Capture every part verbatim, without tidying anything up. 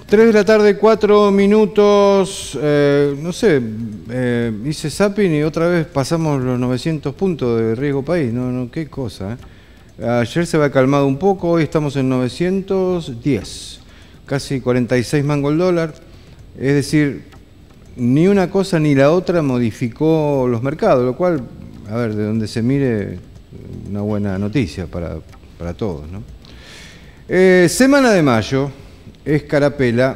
tres de la tarde, cuatro minutos, eh, no sé, eh, hice zapping y otra vez pasamos los novecientos puntos de riesgo país, no, no, qué cosa. ¿eh? Ayer se había calmado un poco, hoy estamos en novecientos diez, casi cuarenta y seis mangos el dólar, es decir, ni una cosa ni la otra modificó los mercados, lo cual, a ver, de donde se mire, una buena noticia para, para todos, ¿no? Eh, semana de mayo. Escarapela,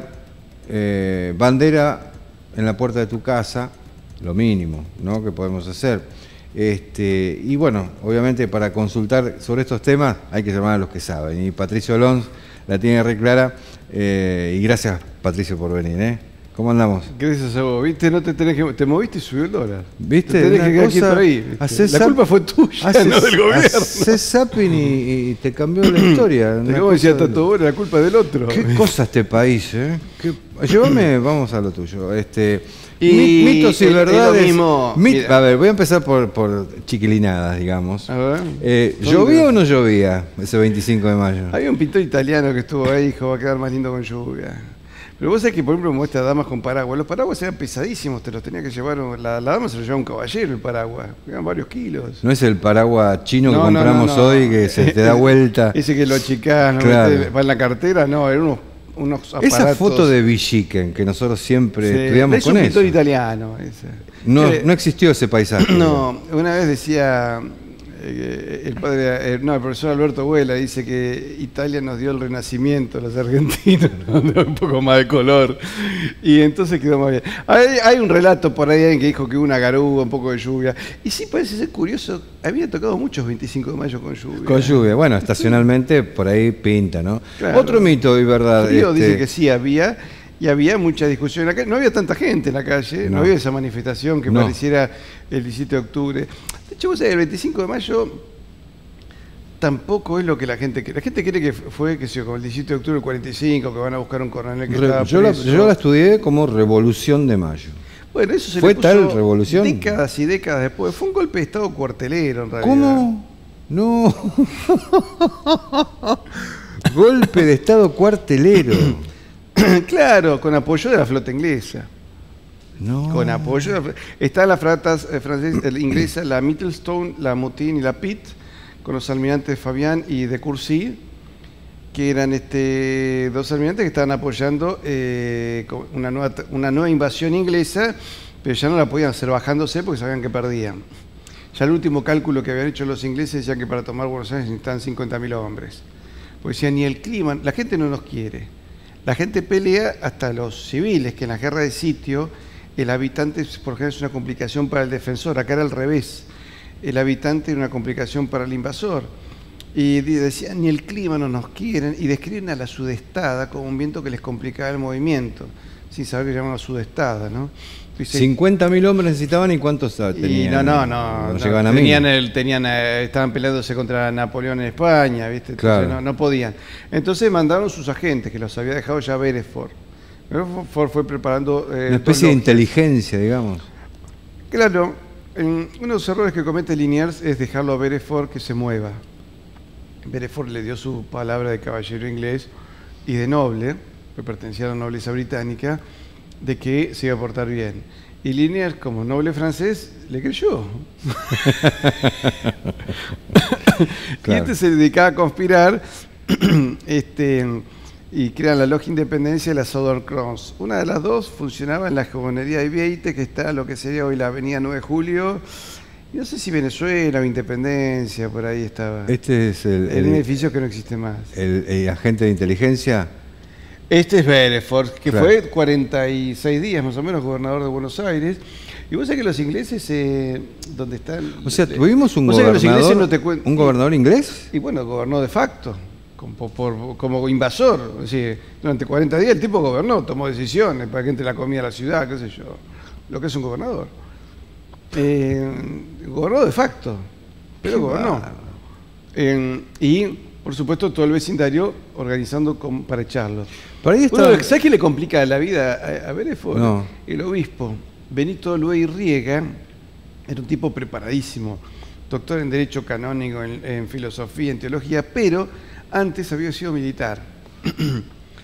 eh, bandera en la puerta de tu casa, lo mínimo, ¿no?, que podemos hacer. Este, y bueno, obviamente para consultar sobre estos temas hay que llamar a los que saben. Y Patricio Alonso la tiene re clara. Eh, y gracias, Patricio, por venir, ¿eh? ¿Cómo andamos? Gracias a vos, ¿viste? No te tenés que... Te moviste y subió el dólar. ¿Viste? Te tenés Una que quedar cosa, quieto ahí. ¿viste? La culpa fue tuya, haces, no del gobierno. Haces zapping y, y te cambió la historia. Te como decía Tato Bora, la culpa del otro. Qué cosa este país, ¿eh? Qué... Llévame, vamos a lo tuyo. Este, y mitos y verdades. Lo mismo, Mit, a ver, voy a empezar por, por chiquilinadas, digamos. A ver. Eh, ¿Llovía o no llovía ese veinticinco de mayo? Había un pintor italiano que estuvo ahí y dijo, va a quedar más lindo con lluvia. Pero vos sabés que, por ejemplo, muestra damas con paraguas. Los paraguas eran pesadísimos, te los tenía que llevar. La, la dama se lo llevaba un caballero, el paraguas. Eran varios kilos. ¿No es el paraguas chino no, que compramos no, no, no. hoy que se te da vuelta? Ese que lo achicás, ¿no? Claro. Va en la cartera, no, eran unos, unos aparatos. Esa foto de Villiquen, que nosotros siempre sí, estudiamos es con un pintor eso. italiano. Ese. No, Eh, no existió ese paisaje. No, una vez decía eh, el padre, eh, no, el profesor Alberto Huela dice que Italia nos dio el renacimiento, los argentinos, ¿no? Un poco más de color, y entonces quedó más bien. Hay, hay un relato por ahí que dijo que hubo una garuga, un poco de lluvia, y sí parece ser curioso, había tocado muchos veinticinco de mayo con lluvia. Con lluvia, bueno, estacionalmente por ahí pinta, ¿no? Claro. Otro mito y verdad. Frío este... dice que sí había, y había mucha discusión en la calle. No había tanta gente en la calle, no, no había esa manifestación que no. pareciera el diecisiete de octubre. De hecho, vos sabés, el veinticinco de mayo tampoco es lo que la gente quiere. La gente quiere que fue, que sea como el diecisiete de octubre del cuarenta y cinco, que van a buscar un coronel que Re, estaba yo, la, preso. yo la estudié como Revolución de Mayo. Bueno, eso se ¿Fue le puso tal revolución? Décadas y décadas después. Fue un golpe de Estado cuartelero, en realidad. ¿Cómo? No. Golpe de Estado cuartelero. Claro, con apoyo de la flota inglesa. No. Con apoyo de la, están las fratas eh, francesas, eh, inglesas, la Mittelstone, la Moutin y la Pitt, con los almirantes Fabián y de Courcy, que eran este, dos almirantes que estaban apoyando eh, una, nueva, una nueva invasión inglesa, pero ya no la podían hacer bajándose porque sabían que perdían. Ya el último cálculo que habían hecho los ingleses decía que para tomar Buenos Aires necesitaban cincuenta mil hombres. Porque decían, ni el clima, la gente no nos quiere. La gente pelea hasta los civiles, que en la guerra de sitio el habitante por ejemplo es una complicación para el defensor, acá era al revés. El habitante era una complicación para el invasor. Y decían, ni el clima no nos quieren, y describen a la sudestada como un viento que les complicaba el movimiento, sin saber que llamaban sudestada, ¿no? Dice, cincuenta mil hombres necesitaban y cuántos tenían. Y no, no, no. No, no llegaban a tenían el, tenían, eh, estaban peleándose contra Napoleón en España, ¿viste? Entonces, claro. no, no podían. Entonces mandaron sus agentes, que los había dejado ya Beresford. Beresford fue preparando... Eh, Una especie de inteligencia, digamos. Claro, en, uno de los errores que comete Liniers es dejarlo a Beresford que se mueva. Beresford le dio su palabra de caballero inglés y de noble, que pertenecía a la nobleza británica, de que se iba a portar bien. Y Liniers, como noble francés, le creyó. Claro. Y este se dedicaba a conspirar este, y crean la Logia Independencia y la Southern Cross. Una de las dos funcionaba en la Jabonería de Vieite, que está lo que sería hoy la avenida nueve de julio. Y no sé si Venezuela o Independencia, por ahí estaba. Este es el, el, el edificio que no existe más. El, el agente de inteligencia. Este es Beresford, que claro. fue cuarenta y seis días más o menos gobernador de Buenos Aires. Y vos sabés que los ingleses, eh, donde están... O sea, tuvimos un gobernador, no te un gobernador inglés. Y bueno, gobernó de facto, como, por, como invasor. Es decir, durante cuarenta días el tipo gobernó, tomó decisiones para que entre la comida a la ciudad, qué sé yo. Lo que es un gobernador. Eh, gobernó de facto, pero gobernó. Eh, y, por supuesto, todo el vecindario organizando con, para echarlos. Está... Bueno, ¿sabes qué le complica la vida a, a Beresford? No. El obispo Benito Luey Riega era un tipo preparadísimo, doctor en Derecho Canónico, en, en Filosofía, en Teología, pero antes había sido militar.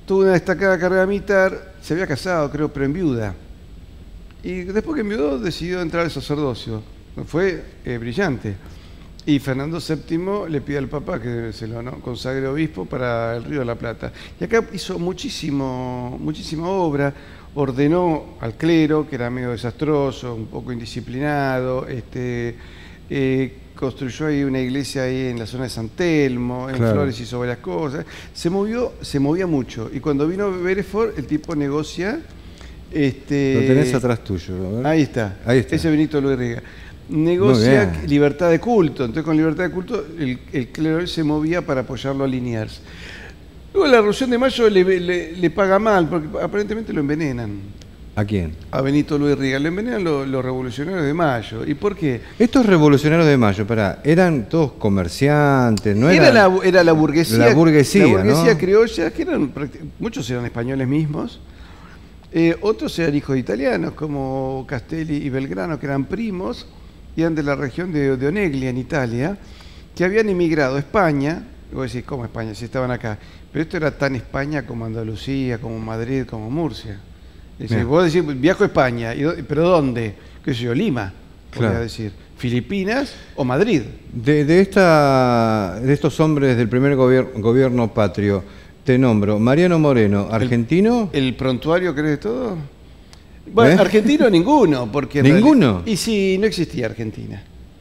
tuvo una destacada carrera militar, se había casado, creo, pero en viuda. Y después que enviudó, decidió entrar al sacerdocio. Fue eh, brillante. Y Fernando séptimo le pide al Papa que se lo, ¿no?, consagre obispo para el Río de la Plata. Y acá hizo muchísimo, muchísima obra, ordenó al clero, que era medio desastroso, un poco indisciplinado, este, eh, construyó ahí una iglesia ahí en la zona de San Telmo, en claro. Flores hizo varias cosas. Se movió, se movía mucho. Y cuando vino Bereford, el tipo negocia... Este, lo tenés atrás tuyo. A ver. Ahí está. Ahí está. Ese Benito Luis Riga. Negocia libertad de culto. Entonces, con libertad de culto, el, el clero se movía para apoyarlo a Liniers. Luego, la Revolución de Mayo le, le, le paga mal, porque aparentemente lo envenenan. ¿A quién? A Benito Luis Riga. Lo envenenan los, los revolucionarios de Mayo. ¿Y por qué? Estos revolucionarios de Mayo, pará, eran todos comerciantes, ¿no? Era, eran... la, era la burguesía. La burguesía, la burguesía ¿no? criolla, que eran, muchos eran españoles mismos. Eh, otros eran hijos de italianos, como Castelli y Belgrano, que eran primos, y eran de la región de, de Oneglia, en Italia, que habían emigrado a España. Y vos decís, ¿cómo España? Si estaban acá. Pero esto era tan España como Andalucía, como Madrid, como Murcia. Es decir, vos decís, viajo a España, ¿y dónde, ¿pero dónde? ¿Qué sé yo? Lima, podría claro. decir. ¿Filipinas o Madrid? De, de, esta, de estos hombres del primer gobier gobierno patrio, te nombro Mariano Moreno, argentino. ¿El, el prontuario crees de todo? Bueno, ¿eh? Argentino ninguno, porque... ¿Ninguno? Y sí, no existía Argentina.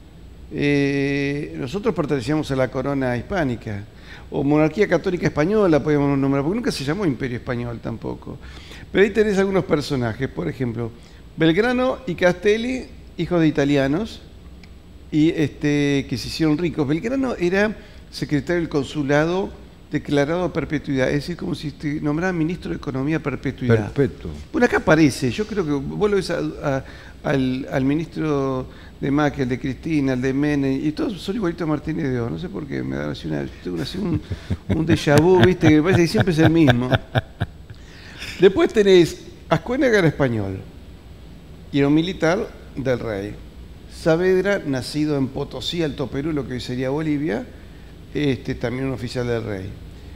Eh, nosotros pertenecíamos a la corona hispánica, o monarquía católica española, podríamos nombrar, porque nunca se llamó imperio español tampoco. Pero ahí tenés algunos personajes, por ejemplo, Belgrano y Castelli, hijos de italianos, y este, que se hicieron ricos. Belgrano era secretario del consulado declarado a perpetuidad, es decir, como si te nombraran ministro de Economía a perpetuidad. Perpetuo. Bueno, acá aparece, yo creo que vos lo ves a, a, al, al ministro de Macri, el de Cristina, el de Menem, y todos son igualitos a Martínez de O, no sé por qué, me da así, una, tengo así un, un déjà vu, viste, que me parece que siempre es el mismo. Después tenés Ascuénaga, era español, y era un militar del rey. Saavedra, nacido en Potosí, Alto Perú, lo que hoy sería Bolivia, este, también un oficial del rey.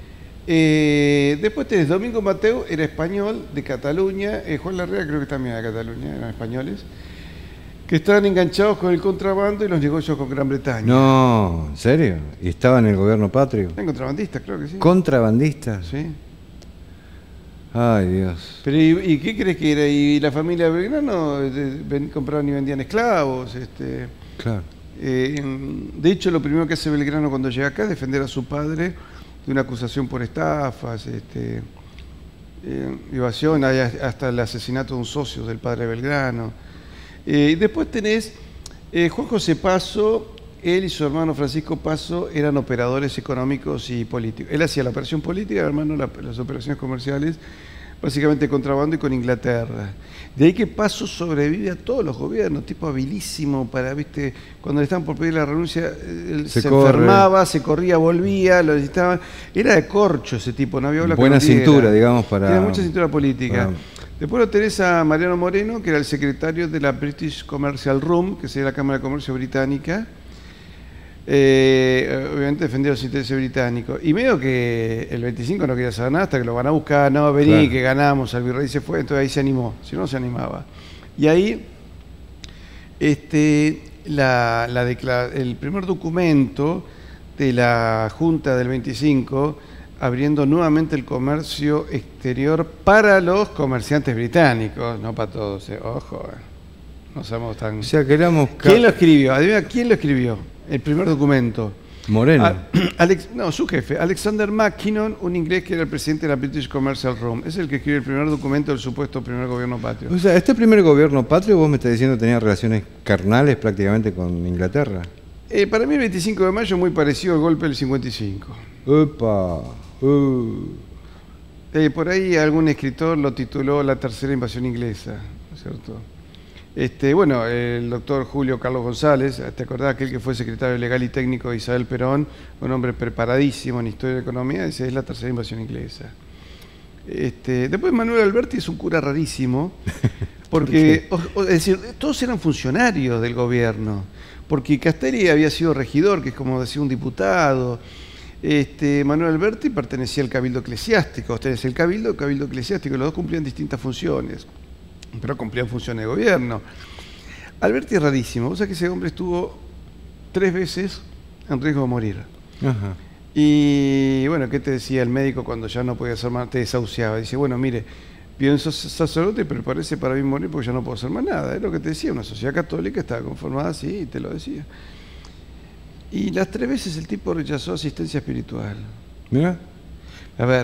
Eh, después tenés Domingo Mateu, era español, de Cataluña. Eh, Juan Larrea creo que también era de Cataluña, eran españoles, que estaban enganchados con el contrabando y los negocios con Gran Bretaña. No, ¿en serio? ¿Y estaba en el gobierno patrio? En contrabandistas, creo que sí. ¿Contrabandistas? Sí. Ay, Dios. Pero ¿y, y qué crees que era? ¿Y la familia Belgrano compraban y vendían esclavos? Este, claro. Eh, de hecho, lo primero que hace Belgrano cuando llega acá es defender a su padre de una acusación por estafas, este, eh, evasión, hay hasta el asesinato de un socio del padre Belgrano. Eh, después tenés eh, Juan José Paso, él y su hermano Francisco Paso eran operadores económicos y políticos. Él hacía la operación política, el hermano la, las operaciones comerciales, básicamente contrabando y con Inglaterra. De ahí que Paso sobrevive a todos los gobiernos, tipo habilísimo para, viste, cuando le estaban por pedir la renuncia, él se, se enfermaba, se corría, volvía, lo necesitaban. Era de corcho ese tipo, no había habla. Buena cintura, digamos, para... Tenía mucha cintura política. Para... Después lo tenés a Mariano Moreno, que era el secretario de la British Commercial Room, que sería la Cámara de Comercio Británica. Eh, obviamente defendía los intereses británicos. Y medio que el veinticinco no quería saber nada hasta que lo van a buscar, no, vení, claro, que ganamos, el virrey se fue, entonces ahí se animó, si no, no se animaba. Y ahí, este, la, la el primer documento de la Junta del veinticinco, abriendo nuevamente el comercio exterior para los comerciantes británicos, no para todos, eh. Ojo, eh. no somos tan... O sea, que éramos... ¿Quién lo escribió? Adivina, ¿quién lo escribió? El primer documento. Moreno. A, Alex, no, su jefe, Alexander Mackinnon, un inglés que era el presidente de la British Commercial Room. Es el que escribe el primer documento del supuesto primer gobierno patrio. O sea, este primer gobierno patrio, vos me estás diciendo, tenía relaciones carnales prácticamente con Inglaterra. Eh, para mí el veinticinco de mayo es muy parecido al golpe del cincuenta y cinco. Opa. Uh. Eh, por ahí algún escritor lo tituló La tercera invasión inglesa, ¿no es cierto? Este, bueno, el doctor Julio Carlos González, ¿te acordás aquel que fue secretario legal y técnico de Isabel Perón? Un hombre preparadísimo en historia de economía, dice, es la tercera invasión inglesa. Este, después Manuel Alberti es un cura rarísimo, porque, o, o, es decir, todos eran funcionarios del gobierno, porque Castelli había sido regidor, que es como decir un diputado, Este, Manuel Alberti pertenecía al cabildo eclesiástico, ustedes el cabildo, el cabildo eclesiástico, los dos cumplían distintas funciones, pero cumplían funciones de gobierno. Alberti es rarísimo, vos sabés que ese hombre estuvo tres veces en riesgo de morir. Ajá. Y bueno, ¿qué te decía el médico cuando ya no podía hacer más? Te desahuciaba. Dice, bueno, mire, pienso sacerdote, pero parece para mí morir porque ya no puedo hacer más nada. Es lo que te decía, una sociedad católica estaba conformada así y te lo decía. Y las tres veces el tipo rechazó asistencia espiritual. Mira. A ver,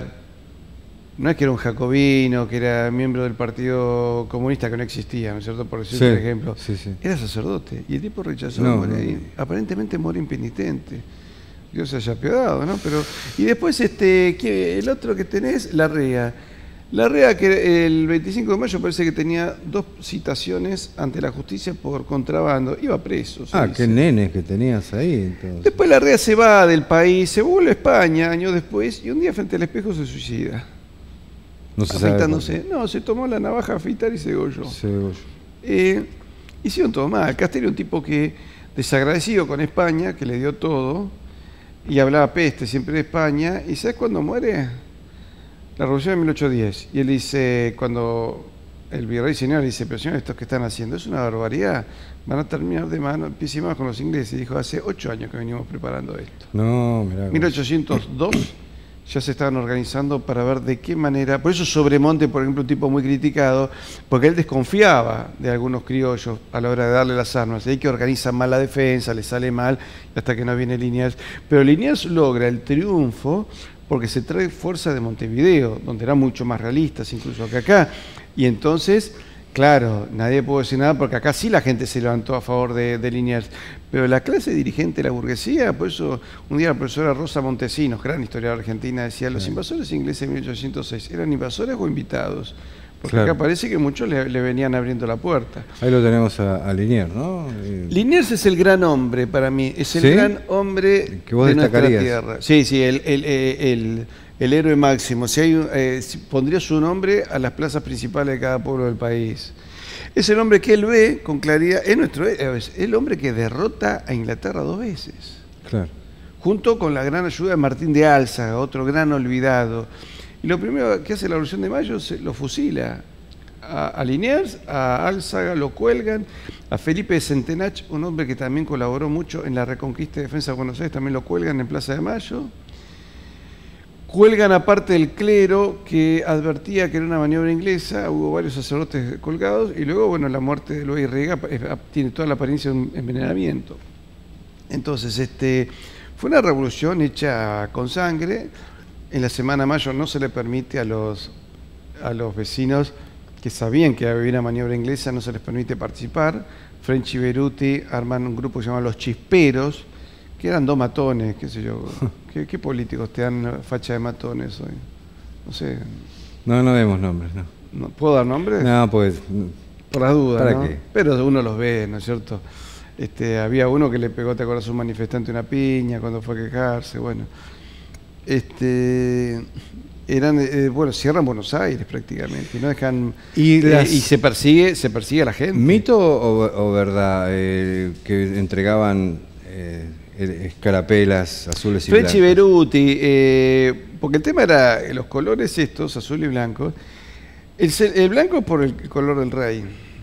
no es que era un jacobino, que era miembro del Partido Comunista que no existía, ¿no es cierto? Por decir Sí, un ejemplo. sí, sí. Era sacerdote y el tipo rechazó, No, muere no. ahí. Aparentemente muere impenitente. Dios se haya apiadado, ¿no? Pero, y después este, ¿qué? El otro que tenés, Larrea. Larrea, que el veinticinco de mayo parece que tenía dos citaciones ante la justicia por contrabando. Iba preso. se Ah, dice. qué nenes que tenías ahí. Entonces. Después Larrea se va del país, se vuelve a España años después y un día frente al espejo se suicida. No se sabe Afeitándose. No, se tomó la navaja a afeitar y se degolló. cuándo. Se degolló. Eh, hicieron todo mal. Castelli era un tipo que, desagradecido con España, que le dio todo, y hablaba peste siempre de España. ¿Y sabes cuándo muere? La revolución de mil ochocientos diez. Y él dice, cuando el virrey señor le dice, pero señor, estos que están haciendo es una barbaridad, van a terminar de mano, pie y mano con los ingleses. Y dijo, hace ocho años que venimos preparando esto. No, mirá. mil ochocientos dos ya se estaban organizando para ver de qué manera, por eso Sobremonte, por ejemplo, un tipo muy criticado, porque él desconfiaba de algunos criollos a la hora de darle las armas, hay que organizan mal la defensa, le sale mal, hasta que no viene Liniers, pero Liniers logra el triunfo porque se trae fuerza de Montevideo, donde eran mucho más realistas incluso que acá, y entonces, claro, nadie pudo decir nada porque acá sí la gente se levantó a favor de, de Liniers, pero la clase dirigente de la burguesía, por eso un día la profesora Rosa Montesinos, gran historiadora argentina, decía, los invasores ingleses de mil ochocientos seis, ¿eran invasores o invitados? Porque Claro. acá parece que muchos le, le venían abriendo la puerta. Ahí lo tenemos a, a Liniers, ¿no? Eh, Liniers es el gran hombre para mí, es el ¿Sí? gran hombre Que vos de nuestra destacarías. tierra. Sí, sí, el, el, eh, el, el héroe máximo. Si hay, un- eh, si pondría su nombre a las plazas principales de cada pueblo del país. Es el hombre que él ve con claridad, es nuestro, es el hombre que derrota a Inglaterra dos veces, Claro. junto con la gran ayuda de Martín de Álzaga, otro gran olvidado. Y lo primero que hace la Revolución de Mayo, se lo fusila. A, a Liniers, a Álzaga lo cuelgan, a Felipe de Centenach, un hombre que también colaboró mucho en la reconquista y defensa de Buenos Aires, también lo cuelgan en Plaza de Mayo. Cuelgan aparte del clero que advertía que era una maniobra inglesa, hubo varios sacerdotes colgados, y luego, bueno, la muerte de Luis Riega tiene toda la apariencia de un envenenamiento. Entonces, este, fue una revolución hecha con sangre. En la Semana de Mayo no se le permite a los, a los vecinos que sabían que había una maniobra inglesa, no se les permite participar. French y Beruti arman un grupo que se llama Los Chisperos, que eran dos matones, qué sé yo. ¿Qué, qué políticos te dan facha de matones hoy? No sé. No, no demos nombres, no. ¿no? ¿Puedo dar nombres? No, pues. Por las dudas, ¿Para ¿no? qué? Pero uno los ve, ¿no es cierto? Este, había uno que le pegó, ¿te acuerdas? A un manifestante una piña cuando fue a quejarse, bueno. Este, eran, eh, bueno, cierran Buenos Aires prácticamente, no dejan, Y, eh, las- y se persigue, se persigue a la gente. ¿Mito o, o verdad eh, que entregaban eh, escarapelas azules y French y blancas? Beruti, eh, porque el tema era eh, los colores estos, azul y blanco. El, ce- el blanco es por el color del rey.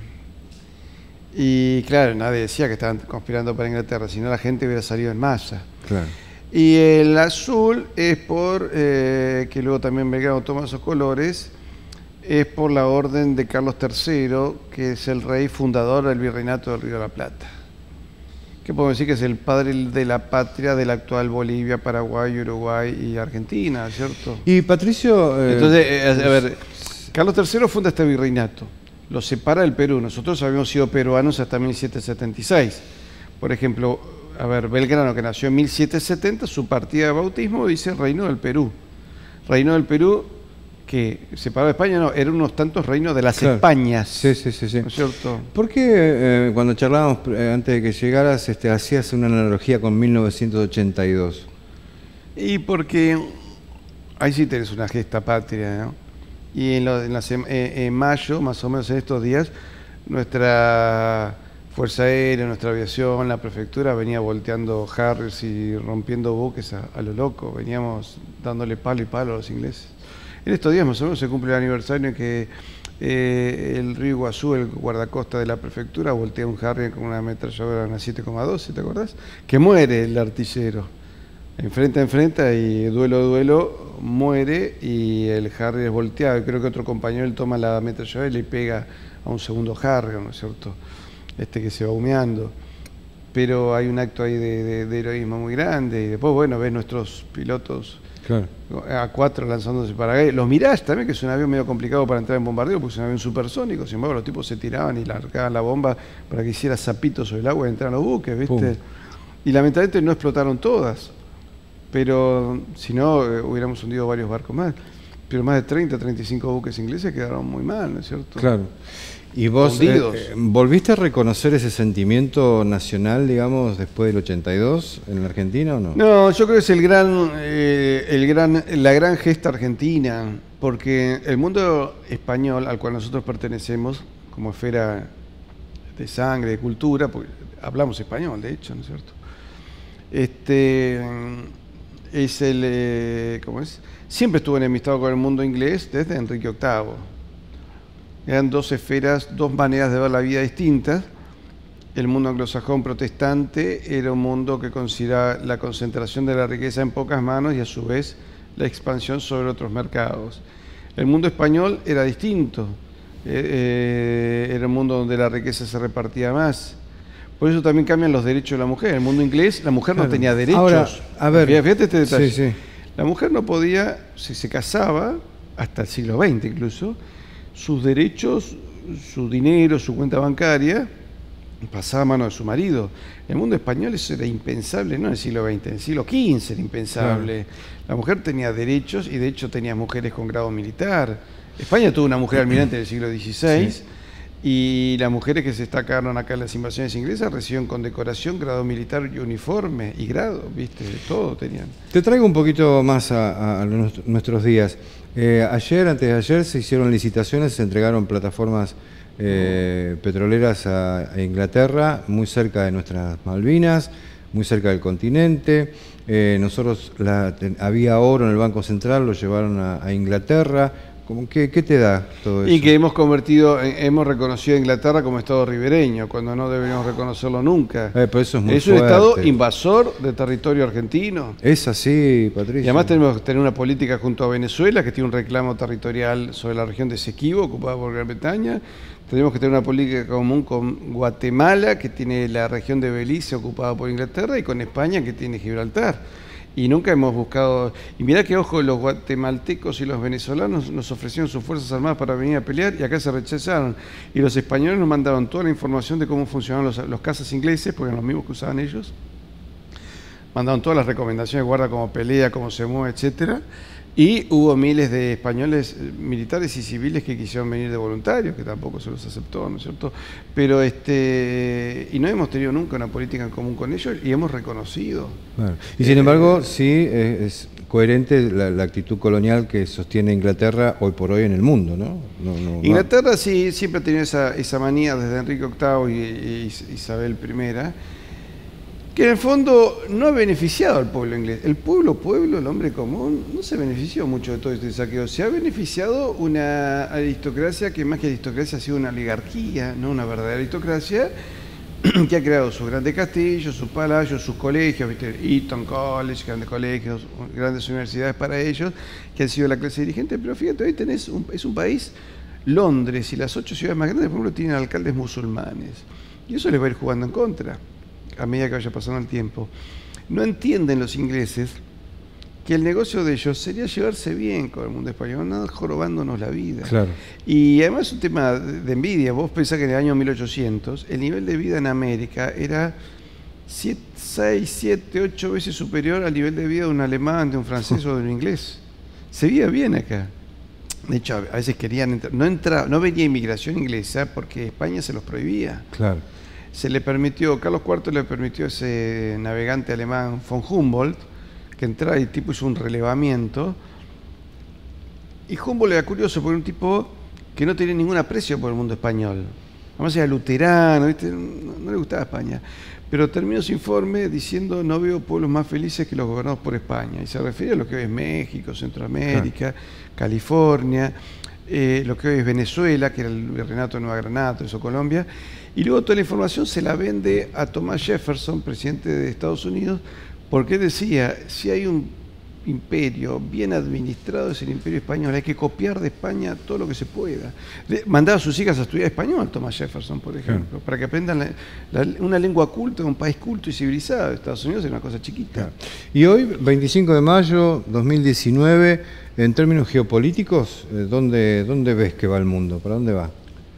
Y claro, nadie decía que estaban conspirando para Inglaterra, sino la gente hubiera salido en masa. Claro. Y el azul es por, eh, que luego también Belgrano toma esos colores, es por la orden de Carlos tercero, que es el rey fundador del virreinato del Río de la Plata. Que podemos decir que es el padre de la patria de la actual Bolivia, Paraguay, Uruguay y Argentina, ¿cierto? Y Patricio. eh, Entonces, eh, a ver, Carlos tercero funda este virreinato, lo separa del Perú. Nosotros habíamos sido peruanos hasta mil setecientos setenta y seis. Por ejemplo, a ver, Belgrano, que nació en mil setecientos setenta, su partida de bautismo dice Reino del Perú. Reino del Perú, que separado de España, no, eran unos tantos reinos de las Claro. Españas. Sí, sí, sí, sí. ¿No es cierto? ¿Por qué eh, cuando charlábamos eh, antes de que llegaras este, hacías una analogía con mil novecientos ochenta y dos? Y porque ahí sí tenés una gesta patria, ¿no? Y en, lo- en la sema- eh, en mayo, más o menos en estos días, nuestra Fuerza Aérea, nuestra aviación, la prefectura venía volteando Harriers y rompiendo buques a, a lo loco. Veníamos dándole palo y palo a los ingleses. En estos días más o menos se cumple el aniversario en que eh, el río Iguazú, el guardacosta de la prefectura, voltea un Harrier con una ametralladora, una siete coma doce, ¿te acordás? Que muere el artillero. Enfrenta, enfrenta y duelo, duelo, muere y el Harrier es volteado. Creo que otro compañero él toma la ametralladora y le pega a un segundo Harrier, ¿no es cierto? Este que se va humeando. Pero hay un acto ahí de, de, de heroísmo muy grande y después, bueno, ves nuestros pilotos claro. A cuatro lanzándose para ahí. Los Mirage también, que es un avión medio complicado para entrar en bombardeo porque es un avión supersónico, sin embargo los tipos se tiraban y largaban la bomba para que hiciera zapitos sobre el agua y entraran los buques, ¿viste? Pum. Y lamentablemente no explotaron todas. Pero si no, eh, hubiéramos hundido varios barcos más. Pero más de treinta, treinta y cinco buques ingleses quedaron muy mal, ¿no es cierto? Claro. ¿Y vos eh, eh, volviste a reconocer ese sentimiento nacional, digamos, después del ochenta y dos en la Argentina o no? No, yo creo que es el gran, eh, el gran, la gran gesta argentina, porque el mundo español al cual nosotros pertenecemos, como esfera de sangre, de cultura, porque hablamos español, de hecho, ¿no es cierto? Este... es el, eh, ¿cómo es? Siempre estuvo enemistado con el mundo inglés desde Enrique octavo. Eran dos esferas, dos maneras de ver la vida distintas. El mundo anglosajón protestante era un mundo que consideraba la concentración de la riqueza en pocas manos y a su vez la expansión sobre otros mercados. El mundo español era distinto. Eh, eh, era un mundo donde la riqueza se repartía más. Por eso también cambian los derechos de la mujer. En el mundo inglés la mujer claro. no tenía derechos. Ahora, a ver, fíjate este detalle. Sí, sí. La mujer no podía, si se casaba, hasta el siglo veinte incluso, sus derechos, su dinero, su cuenta bancaria, pasaba a mano de su marido. En el mundo español eso era impensable, no en el siglo veinte, en el siglo quince era impensable. Claro. La mujer tenía derechos y de hecho tenía mujeres con grado militar. España tuvo una mujer almirante en el siglo dieciséis. Sí. Y las mujeres que se destacaron acá en las invasiones inglesas recibieron condecoración, grado militar y uniforme y grado, ¿viste? Todo tenían. Te traigo un poquito más a, a nuestros días. Eh, ayer, antes de ayer, se hicieron licitaciones, se entregaron plataformas eh, petroleras a, a Inglaterra, muy cerca de nuestras Malvinas, muy cerca del continente. Eh, nosotros la, te, había oro en el Banco Central, lo llevaron a, a Inglaterra. ¿Qué, ¿Qué te da todo eso? Y que hemos convertido, hemos reconocido a Inglaterra como Estado ribereño, cuando no deberíamos reconocerlo nunca. Eh, pero eso es muy es un fuerte. Estado invasor de territorio argentino. Es así, Patricio. Y además tenemos que tener una política junto a Venezuela, que tiene un reclamo territorial sobre la región de Esequibo, ocupada por Gran Bretaña. Tenemos que tener una política común con Guatemala, que tiene la región de Belice ocupada por Inglaterra, y con España, que tiene Gibraltar. Y nunca hemos buscado... Y mirá que, ojo, los guatemaltecos y los venezolanos nos ofrecieron sus fuerzas armadas para venir a pelear y acá se rechazaron. Y los españoles nos mandaron toda la información de cómo funcionaban los, los cazas ingleses, porque eran los mismos que usaban ellos. Mandaron todas las recomendaciones de guarda, cómo pelea, cómo se mueve, etcétera. Y hubo miles de españoles militares y civiles que quisieron venir de voluntarios, que tampoco se los aceptó, ¿no es cierto? Pero este, y no hemos tenido nunca una política en común con ellos y hemos reconocido. Bueno, y sin eh, embargo, sí es coherente la, la actitud colonial que sostiene Inglaterra hoy por hoy en el mundo, ¿no? no, no Inglaterra no. sí siempre ha tenido esa, esa manía desde Enrique octavo y, y Isabel primera, que en el fondo no ha beneficiado al pueblo inglés. El pueblo, pueblo, el hombre común, no se benefició mucho de todo este saqueo. Se ha beneficiado una aristocracia que más que aristocracia ha sido una oligarquía, no una verdadera aristocracia, que ha creado sus grandes castillos, sus palacios, sus colegios, ¿viste? Eton College, grandes colegios, grandes universidades para ellos, que han sido la clase dirigente. Pero fíjate, hoy tenés un, es un país, Londres y las ocho ciudades más grandes, por ejemplo, tienen alcaldes musulmanes. Y eso les va a ir jugando en contra a medida que vaya pasando el tiempo. No entienden los ingleses que el negocio de ellos sería llevarse bien con el mundo español, no jorobándonos la vida. Claro. Y además es un tema de envidia. Vos pensás que en el año mil ochocientos el nivel de vida en América era seis, siete, ocho veces superior al nivel de vida de un alemán, de un francés o de un inglés. Se vivía bien acá. De hecho, a veces querían entrar. No, entra, no venía inmigración inglesa porque España se los prohibía. Claro. Se le permitió, Carlos cuarto le permitió a ese navegante alemán von Humboldt que entrara y el tipo hizo un relevamiento. Y Humboldt era curioso porque era un tipo que no tenía ningún aprecio por el mundo español. además era luterano, ¿viste? No, no le gustaba España. Pero terminó su informe diciendo: no veo pueblos más felices que los gobernados por España. Y se refería a lo que hoy es México, Centroamérica, claro. California, eh, lo que hoy es Venezuela, que era el virreinato de Nueva Granada, eso, Colombia. Y luego toda la información se la vende a Thomas Jefferson, presidente de Estados Unidos, porque decía: si hay un imperio bien administrado, es el imperio español, hay que copiar de España todo lo que se pueda. Mandaba a sus hijas a estudiar español, Thomas Jefferson, por ejemplo, claro. para que aprendan la, la, una lengua culta de un país culto y civilizado. Estados Unidos es una cosa chiquita. Claro. Y hoy, veinticinco de mayo de dos mil diecinueve, en términos geopolíticos, ¿dónde, dónde ves que va el mundo? ¿Para dónde va?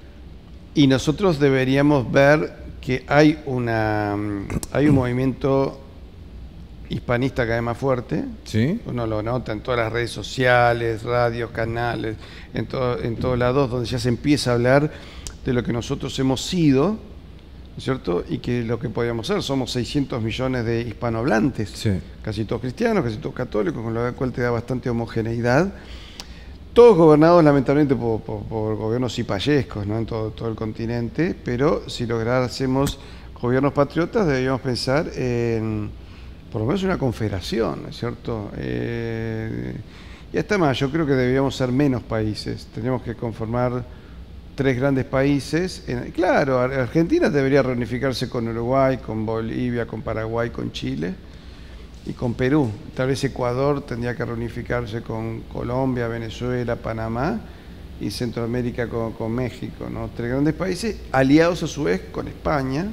Y nosotros deberíamos ver que hay, una, hay un movimiento hispanista cada vez más fuerte. ¿Sí? Uno lo nota en todas las redes sociales, radios, canales, en, todo, en todos lados, donde ya se empieza a hablar de lo que nosotros hemos sido, ¿no es cierto? Y que lo que podíamos ser. Somos seiscientos millones de hispanohablantes, sí. casi todos cristianos, casi todos católicos, con lo cual te da bastante homogeneidad. Todos gobernados lamentablemente por, por, por gobiernos cipayescos, ¿no? En todo, todo el continente, pero si lográsemos gobiernos patriotas deberíamos pensar en por lo menos una confederación, ¿no es cierto? Eh, y hasta más, yo creo que deberíamos ser menos países. Tenemos que conformar tres grandes países. En, claro, Argentina debería reunificarse con Uruguay, con Bolivia, con Paraguay, con Chile y con Perú. Tal vez Ecuador tendría que reunificarse con Colombia, Venezuela, Panamá y Centroamérica con, con México, ¿no? Tres grandes países aliados a su vez con España,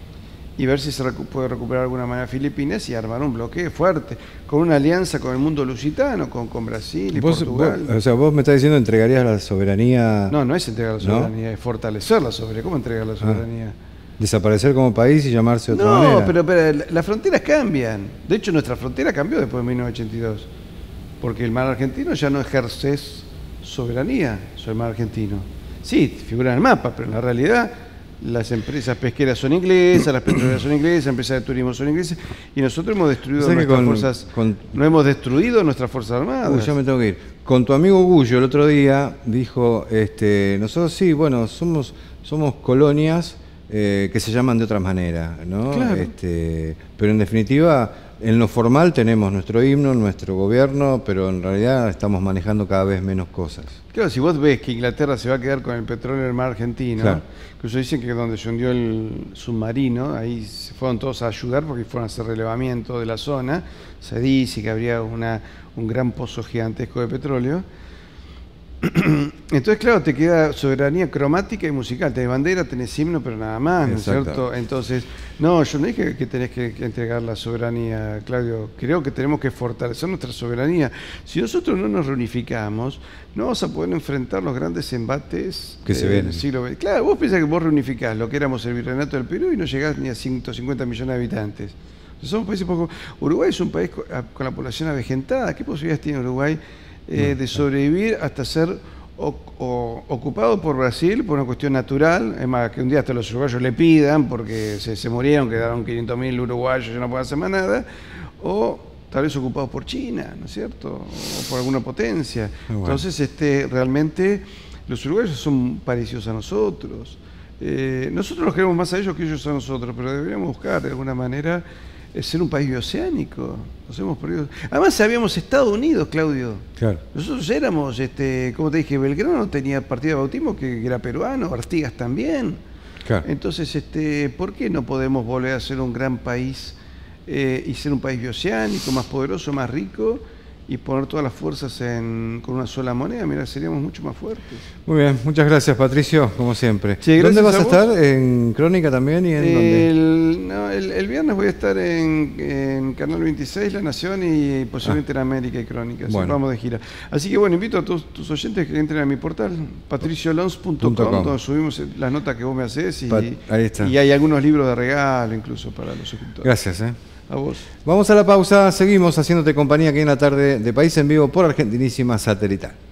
y ver si se recu puede recuperar de alguna manera Filipinas y armar un bloque fuerte, con una alianza con el mundo lusitano, con, con Brasil y ¿Vos, Portugal. Vos, o sea, vos me estás diciendo entregarías la soberanía... No, no es entregar la soberanía, ¿no? es fortalecer la soberanía. ¿Cómo entregar la soberanía? Ah, desaparecer como país y llamarse de otra no, manera. No, pero, pero las fronteras cambian. De hecho, nuestra frontera cambió después de mil novecientos ochenta y dos, porque el mar argentino ya no ejerce soberanía sobre el mar argentino. Sí, figura en el mapa, pero en la realidad... las empresas pesqueras son inglesas, las petroleras son inglesas, las empresas de turismo son inglesas, y nosotros hemos destruido nuestras con, fuerzas, con, no hemos destruido nuestras fuerzas armadas. Uy, ya me tengo que ir. Con tu amigo Gullo el otro día dijo, este, nosotros sí, bueno, somos, somos colonias eh, que se llaman de otra manera, ¿no? Claro. Este, pero en definitiva, en lo formal tenemos nuestro himno, nuestro gobierno, pero en realidad estamos manejando cada vez menos cosas. Claro, si vos ves que Inglaterra se va a quedar con el petróleo del mar argentino, claro. Incluso dicen que donde se hundió el submarino, ahí se fueron todos a ayudar porque fueron a hacer relevamiento de la zona, se dice que habría una, un gran pozo gigantesco de petróleo. Entonces, claro, te queda soberanía cromática y musical. Tenés bandera, tenés himno, pero nada más, ¿no es cierto? Entonces, no, yo no dije que tenés que, que entregar la soberanía, Claudio. Creo que tenemos que fortalecer nuestra soberanía. Si nosotros no nos reunificamos, no vamos a poder enfrentar los grandes embates que se ven. Del siglo veinte. Claro, vos pensás que vos reunificás lo que éramos el virreinato del Perú y no llegás ni a ciento cincuenta millones de habitantes. Entonces, somos países poco... Uruguay es un país con, con la población avejentada. ¿Qué posibilidades tiene Uruguay Eh, de sobrevivir hasta ser o, o, ocupado por Brasil por una cuestión natural? Es más, que un día hasta los uruguayos le pidan porque se, se murieron, quedaron quinientos mil uruguayos y no pueden hacer más nada, o tal vez ocupados por China, ¿no es cierto? O por alguna potencia. Bueno. Entonces, este, realmente los uruguayos son parecidos a nosotros. Eh, nosotros los queremos más a ellos que ellos a nosotros, pero deberíamos buscar de alguna manera es ser un país bioceánico. Nos hemos perdido. Además, habíamos Estados Unidos, Claudio. Claro. Nosotros éramos, este, como te dije, Belgrano tenía partido de bautismo que era peruano, Artigas también. Claro. Entonces, este, ¿por qué no podemos volver a ser un gran país eh, y ser un país bioceánico, más poderoso, más rico, y poner todas las fuerzas en, con una sola moneda? Mira, seríamos mucho más fuertes. Muy bien, muchas gracias, Patricio, como siempre. Sí, ¿dónde vas a, a estar? ¿En Crónica también? ¿Y en el, dónde? No, el, el viernes voy a estar en, en Canal veintiséis, La Nación, y posiblemente ah. en América y Crónica. Así bueno. Vamos de gira. Así que bueno, invito a todos tus oyentes que entren a mi portal, patricio lons punto com, donde subimos las notas que vos me haces y, Pat ahí está. Y hay algunos libros de regalo incluso para los suscriptores. Gracias, ¿eh? A vos. Vamos a la pausa, seguimos haciéndote compañía aquí en la tarde de País en Vivo por Argentinísima Satelital.